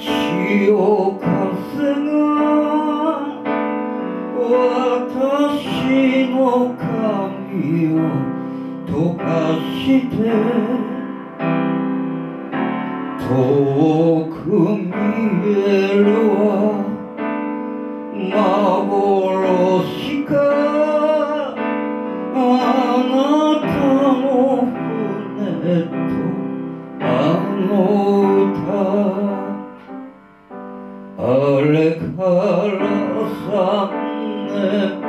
潮風が私の髪を溶かして遠く見えるは幻かあなたの船とあの歌あれから3年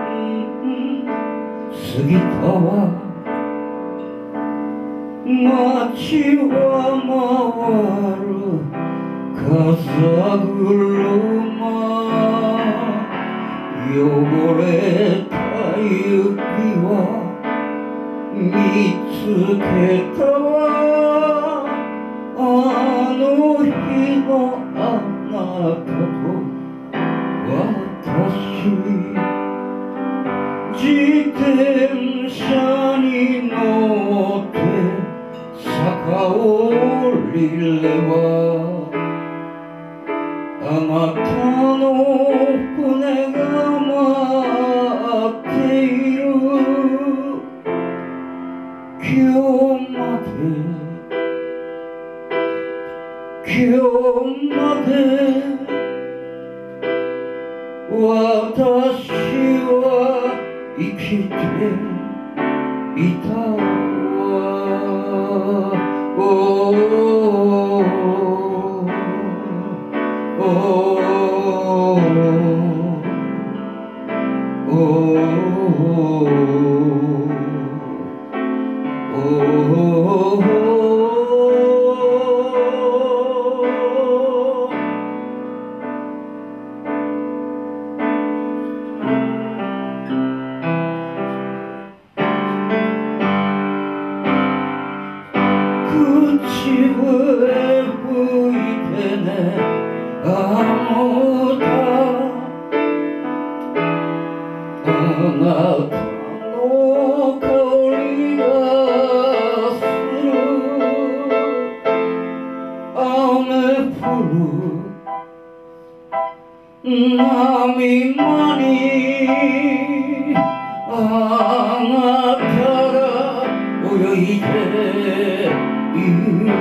過ぎたわ街は回る風車汚れた指は見つけたわあの日のあなたと私自転車に乗って坂を降りればあなたの船が待っている今日まで私は生きていたわ口笛吹いてねあの歌あなたの香りがする雨降る波間にあなたが泳いでいる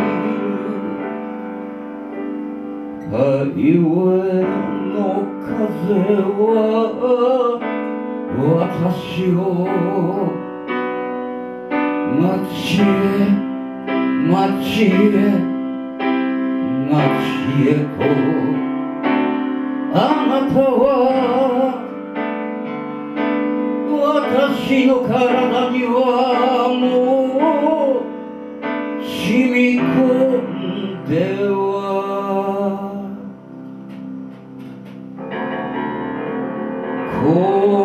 ハイウェイの風は私を街へとあなたは私の体にはもう染み込んでは